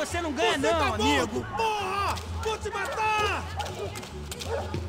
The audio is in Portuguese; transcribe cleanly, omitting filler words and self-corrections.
você não ganha, não, tá amigo. Morto, porra! Vou te matar!